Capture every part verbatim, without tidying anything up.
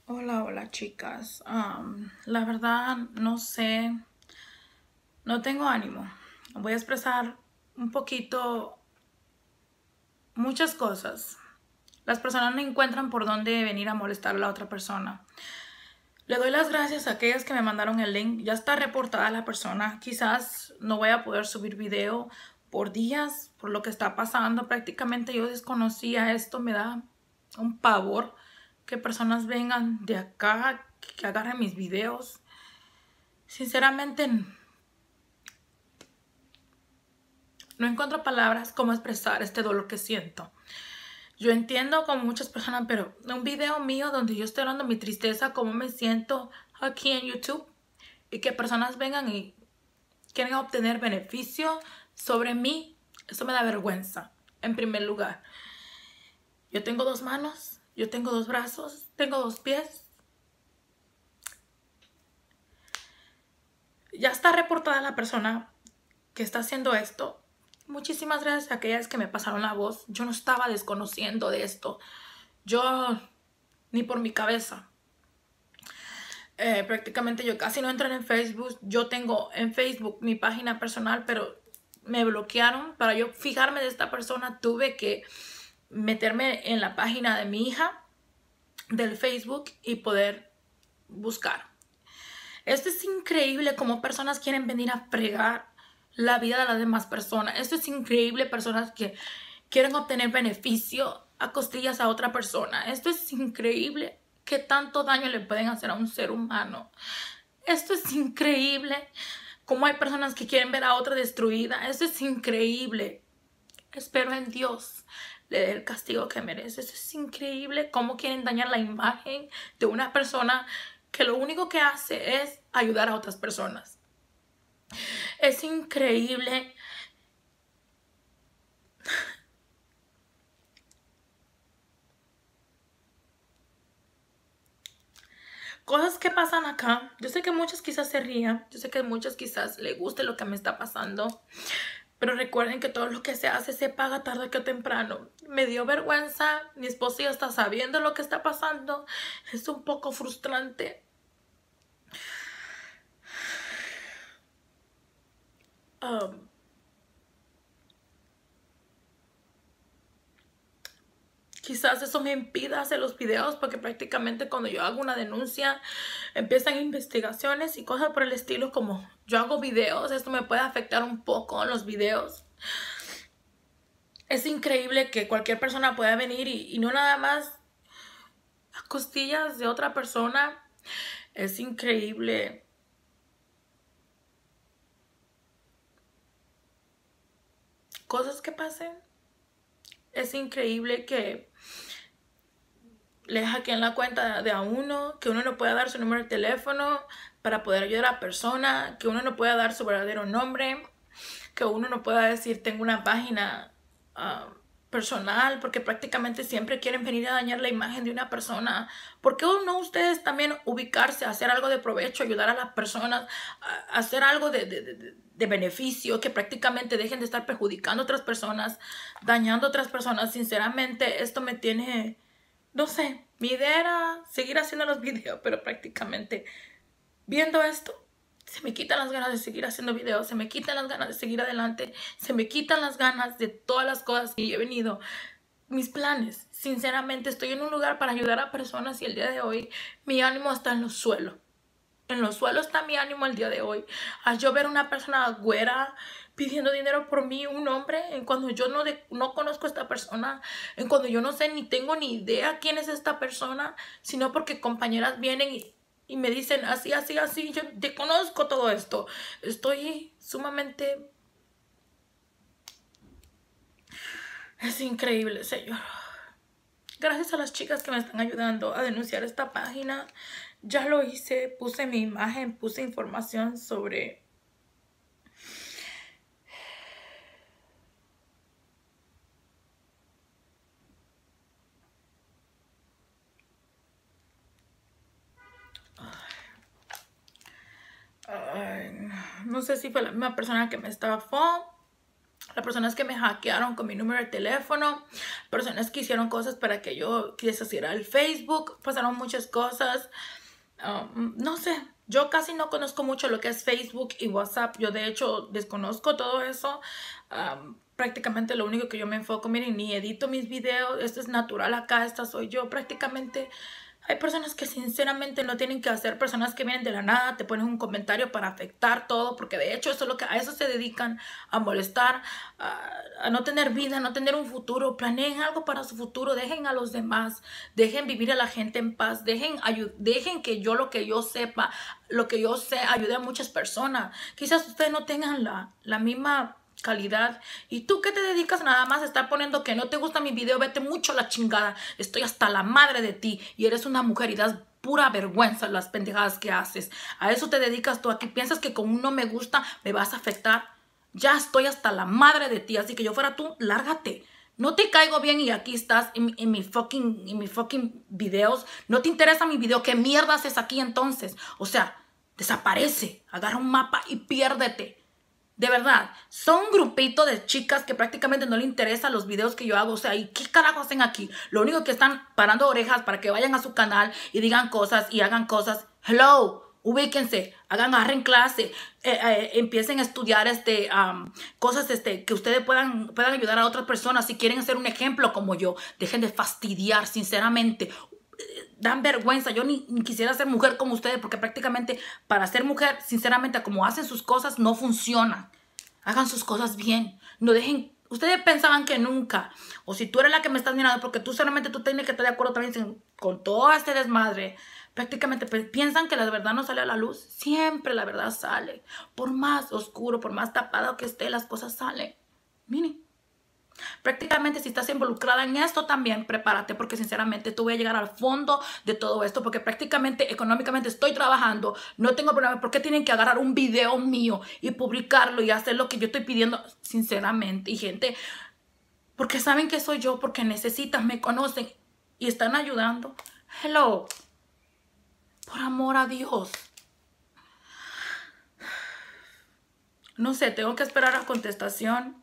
Hola, hola chicas. Am, la verdad no sé, no tengo ánimo. Voy a expresar un poquito muchas cosas. Las personas no encuentran por dónde venir a molestar a la otra persona. Le doy las gracias a aquellas que me mandaron el link. Ya está reportada la persona. Quizás no voy a poder subir video por días por lo que está pasando. Prácticamente yo desconocía esto. Me da un pavor que personas vengan de acá, que agarren mis videos. Sinceramente, no encuentro palabras como expresar este dolor que siento. Yo entiendo como muchas personas, pero un video mío donde yo estoy hablando mi tristeza, cómo me siento aquí en YouTube, y que personas vengan y quieren obtener beneficio sobre mí, eso me da vergüenza, en primer lugar. Yo tengo dos manos, yo tengo dos brazos, tengo dos pies. Ya está reportada la persona que está haciendo esto. Muchísimas gracias a aquellas que me pasaron la voz. Yo no estaba desconociendo de esto. Yo, ni por mi cabeza. Eh, prácticamente yo casi no entro en Facebook. Yo tengo en Facebook mi página personal, pero me bloquearon. Para yo fijarme de esta persona tuve que meterme en la página de mi hija del Facebook y poder buscar. Esto es increíble cómo personas quieren venir a fregar la vida de las demás personas. Esto es increíble, personas que quieren obtener beneficio a costillas a otra persona. Esto es increíble, que tanto daño le pueden hacer a un ser humano. Esto es increíble, cómo hay personas que quieren ver a otra destruida. Esto es increíble. Espero en Dios le dé el castigo que merece. Esto es increíble, cómo quieren dañar la imagen de una persona que lo único que hace es ayudar a otras personas. Es increíble cosas que pasan acá. Yo sé que muchas quizás se rían, yo sé que a muchas quizás les guste lo que me está pasando, pero recuerden que todo lo que se hace se paga tarde que temprano. Me dio vergüenza, mi esposo ya está sabiendo lo que está pasando, es un poco frustrante. Um, Quizás eso me impida hacer los videos porque prácticamente cuando yo hago una denuncia empiezan investigaciones y cosas por el estilo. Como yo hago videos, esto me puede afectar un poco en los videos. Es increíble que cualquier persona pueda venir y, y no nada más a costillas de otra persona. Es increíble. Cosas que pasen. Es increíble que le hackeen la cuenta de a uno, que uno no pueda dar su número de teléfono para poder ayudar a la persona, que uno no pueda dar su verdadero nombre, que uno no pueda decir tengo una página uh, personal, porque prácticamente siempre quieren venir a dañar la imagen de una persona. ¿Por qué no ustedes también ubicarse, hacer algo de provecho, ayudar a las personas, a hacer algo de, de, de, de beneficio, que prácticamente dejen de estar perjudicando a otras personas, dañando a otras personas? Sinceramente, esto me tiene... No sé, mi idea era seguir haciendo los videos, pero prácticamente viendo esto, se me quitan las ganas de seguir haciendo videos, se me quitan las ganas de seguir adelante, se me quitan las ganas de todas las cosas que he venido, mis planes. Sinceramente, estoy en un lugar para ayudar a personas y el día de hoy mi ánimo está en los suelos. En los suelos está mi ánimo el día de hoy. Al yo ver una persona güera pidiendo dinero por mí, un hombre, en cuando yo no, de, no conozco a esta persona, en cuando yo no sé ni tengo ni idea quién es esta persona, sino porque compañeras vienen y, y me dicen así, así, así, yo te conozco todo esto. Estoy sumamente... Es increíble, señor. Gracias a las chicas que me están ayudando a denunciar esta página. Ya lo hice, puse mi imagen, puse información sobre... Ay, no sé si fue la misma persona que me estafó. las personas que me hackearon con mi número de teléfono, personas que hicieron cosas para que yo deshiciera el Facebook, pasaron muchas cosas. Um, no sé, yo casi no conozco mucho lo que es Facebook y WhatsApp. Yo de hecho desconozco todo eso. Um, prácticamente lo único que yo me enfoco, miren, ni edito mis videos, esto es natural acá, esta soy yo. Prácticamente hay personas que sinceramente no tienen que hacer, personas que vienen de la nada, te ponen un comentario para afectar todo, porque de hecho eso es lo que, a eso se dedican, a molestar, a, a no tener vida, a no tener un futuro. Planeen algo para su futuro, dejen a los demás, dejen vivir a la gente en paz, dejen, dejen que yo lo que yo sepa, lo que yo sé, ayude a muchas personas. Quizás ustedes no tengan la, la misma calidad. ¿Y tú qué te dedicas nada más a estar poniendo que no te gusta mi video? Vete mucho a la chingada. Estoy hasta la madre de ti y eres una mujer y das pura vergüenza las pendejadas que haces. A eso te dedicas tú aquí. ¿Piensas que con un no me gusta me vas a afectar? Ya estoy hasta la madre de ti, así que yo fuera tú, lárgate. No te caigo bien y aquí estás en, en mi fucking, en mi fucking videos. No te interesa mi video. ¿Qué mierda haces aquí entonces? O sea, desaparece. Agarra un mapa y piérdete. De verdad, son un grupito de chicas que prácticamente no le interesan los videos que yo hago. O sea, ¿y qué carajo hacen aquí? Lo único que están parando orejas para que vayan a su canal y digan cosas y hagan cosas. Hello, ubíquense, hagan, agarren clase, eh, eh, empiecen a estudiar este, um, cosas este, que ustedes puedan, puedan ayudar a otras personas. Si quieren ser un ejemplo como yo, dejen de fastidiar, sinceramente. Dan vergüenza. Yo ni, ni quisiera ser mujer como ustedes, porque prácticamente para ser mujer, sinceramente, como hacen sus cosas, no funcionan. Hagan sus cosas bien. No dejen... Ustedes pensaban que nunca, o si tú eres la que me estás mirando, porque tú solamente tú tienes que estar de acuerdo también con todo este desmadre, prácticamente piensan que la verdad no sale a la luz. Siempre la verdad sale. Por más oscuro, por más tapado que esté, las cosas salen. Miren. Prácticamente si estás involucrada en esto también, prepárate, porque sinceramente tú voy a llegar al fondo de todo esto, porque prácticamente económicamente estoy trabajando, no tengo problema. ¿Por qué tienen que agarrar un video mío y publicarlo y hacer lo que yo estoy pidiendo? Sinceramente, y gente, porque saben que soy yo, porque necesitan, me conocen y están ayudando. Hello, por amor a Dios. No sé, tengo que esperar a contestación.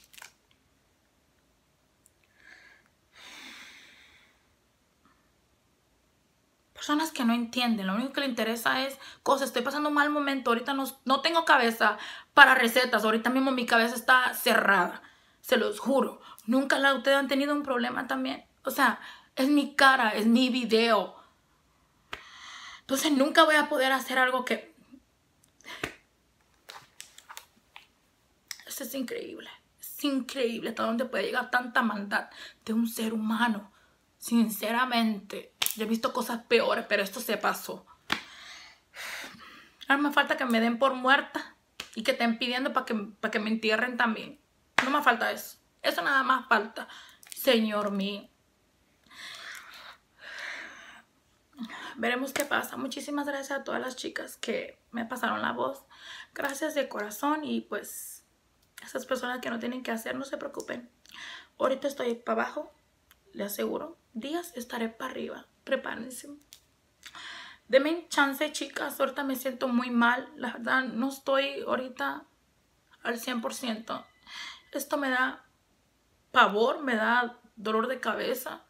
Personas que no entienden, lo único que le interesa es cosas. Estoy pasando un mal momento, ahorita no, no tengo cabeza para recetas, ahorita mismo mi cabeza está cerrada, se los juro. Nunca la, ustedes han tenido un problema también. O sea, es mi cara, es mi video. Entonces nunca voy a poder hacer algo que... Eso es increíble, es increíble hasta dónde puede llegar tanta maldad de un ser humano, sinceramente. Yo he visto cosas peores, pero esto se pasó. Ahora me falta que me den por muerta y que estén pidiendo para que, para que me entierren también. No me falta eso. Eso nada más falta. Señor mío. Veremos qué pasa. Muchísimas gracias a todas las chicas que me pasaron la voz. Gracias de corazón. Y pues, esas personas que no tienen que hacer, no se preocupen. Ahorita estoy para abajo. Le aseguro. Días estaré para arriba. Prepárense. Denme chance, chicas. Ahorita me siento muy mal. La verdad, no estoy ahorita al cien por ciento. Esto me da pavor, me da dolor de cabeza.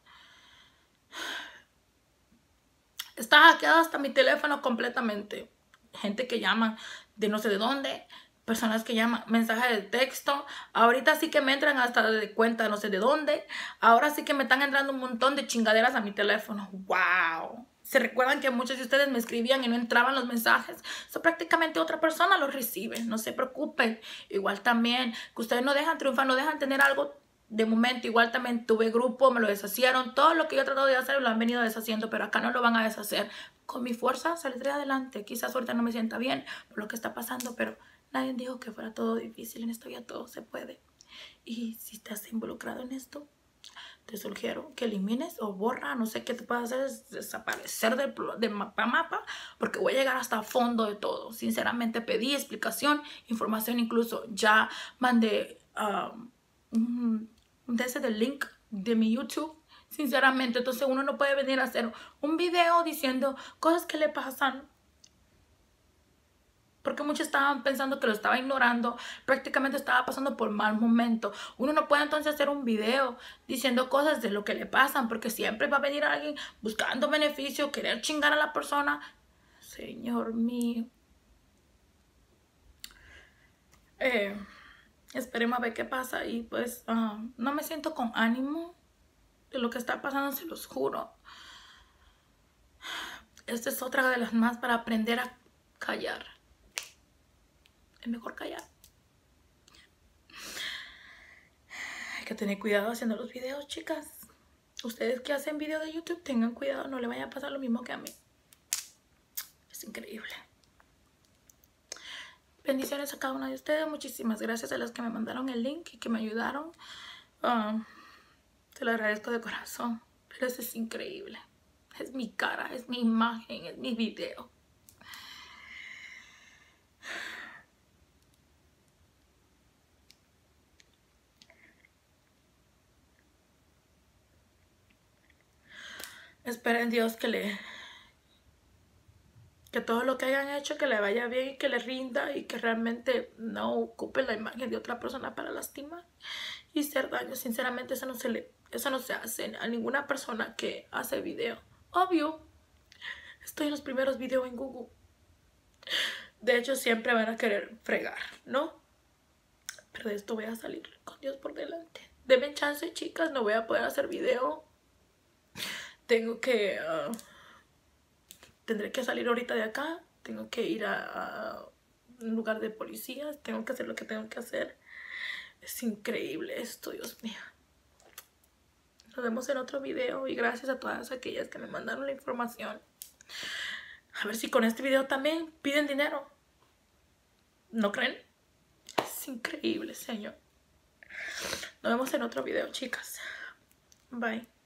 Está hackeado hasta mi teléfono completamente. Gente que llama de no sé de dónde. Personas que llaman mensajes de texto. Ahorita sí que me entran hasta de cuenta no sé de dónde. Ahora sí que me están entrando un montón de chingaderas a mi teléfono. ¡Wow! Se recuerdan que muchos de ustedes me escribían y no entraban los mensajes. So, prácticamente otra persona los recibe. No se preocupen. Igual también que ustedes no dejan triunfar, no dejan tener algo de momento. Igual también tuve grupo, me lo deshacieron. Todo lo que yo he tratado de hacer lo han venido deshaciendo, pero acá no lo van a deshacer. Con mi fuerza saldré adelante. Quizás ahorita no me sienta bien por lo que está pasando, pero nadie dijo que fuera todo difícil. En esto ya todo se puede. Y si estás involucrado en esto, te sugiero que elimines o borra, no sé qué te puede hacer, es desaparecer del de mapa a mapa, porque voy a llegar hasta el fondo de todo. Sinceramente pedí explicación, información, incluso ya mandé um, un, de ese del link de mi YouTube. Sinceramente, entonces uno no puede venir a hacer un video diciendo cosas que le pasan. porque muchos estaban pensando que lo estaba ignorando, prácticamente estaba pasando por mal momento. Uno no puede entonces hacer un video diciendo cosas de lo que le pasan, porque siempre va a venir alguien buscando beneficio, querer chingar a la persona. Señor mío. Eh, esperemos a ver qué pasa y pues uh, no me siento con ánimo de lo que está pasando, se los juro. Esta es otra de las más para aprender a callar. Es mejor callar. Hay que tener cuidado haciendo los videos, chicas. Ustedes que hacen videos de YouTube, tengan cuidado, no le vaya a pasar lo mismo que a mí. Es increíble. Bendiciones a cada una de ustedes. Muchísimas gracias a las que me mandaron el link y que me ayudaron. Um, te lo agradezco de corazón. Pero eso es increíble. Es mi cara, es mi imagen, es mi video. Espero en Dios que le que todo lo que hayan hecho que le vaya bien y que le rinda y que realmente no ocupe la imagen de otra persona para lastimar y hacer daño. Sinceramente eso no se le eso no se hace a ninguna persona que hace video. Obvio, estoy en los primeros videos en Google. De hecho siempre van a querer fregar, ¿no? Pero de esto voy a salir con Dios por delante. Denme chance, chicas, no voy a poder hacer video. Tengo que uh, tendré que salir ahorita de acá. Tengo que ir a, a un lugar de policías. Tengo que hacer lo que tengo que hacer. Es increíble esto, Dios mío. Nos vemos en otro video. Y gracias a todas aquellas que me mandaron la información. A ver si con este video también piden dinero. ¿No creen? Es increíble, señor. Nos vemos en otro video, chicas. Bye.